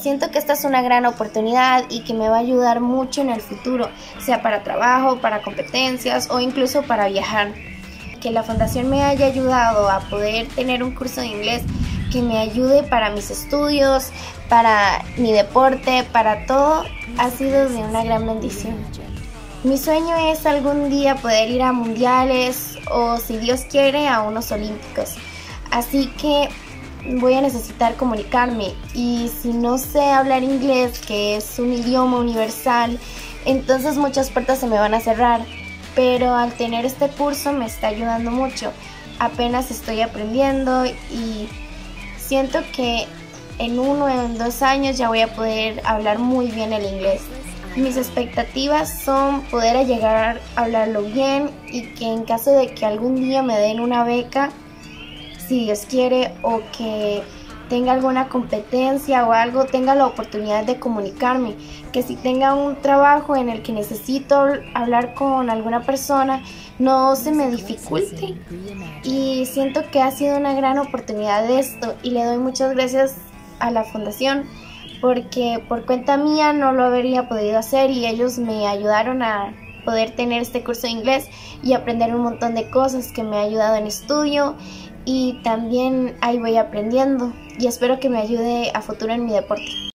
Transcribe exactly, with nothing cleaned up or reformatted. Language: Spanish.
Siento que esta es una gran oportunidad y que me va a ayudar mucho en el futuro, sea para trabajo, para competencias o incluso para viajar. Que la fundación me haya ayudado a poder tener un curso de inglés que me ayude para mis estudios, para mi deporte, para todo, ha sido de una gran bendición. Mi sueño es algún día poder ir a mundiales o, si Dios quiere, a unos olímpicos. Así que voy a necesitar comunicarme, y si no sé hablar inglés, que es un idioma universal, entonces muchas puertas se me van a cerrar. Pero al tener este curso me está ayudando mucho. Apenas estoy aprendiendo y siento que en uno o en dos años ya voy a poder hablar muy bien el inglés. Mis expectativas son poder llegar a hablarlo bien y que en caso de que algún día me den una beca, si Dios quiere, o que tenga alguna competencia o algo, tenga la oportunidad de comunicarme, que si tenga un trabajo en el que necesito hablar con alguna persona, no se me dificulte. Y siento que ha sido una gran oportunidad de esto, y le doy muchas gracias a la fundación, porque por cuenta mía no lo habría podido hacer, y ellos me ayudaron a poder tener este curso de inglés y aprender un montón de cosas que me ha ayudado en estudio, y también ahí voy aprendiendo, y espero que me ayude a futuro en mi deporte.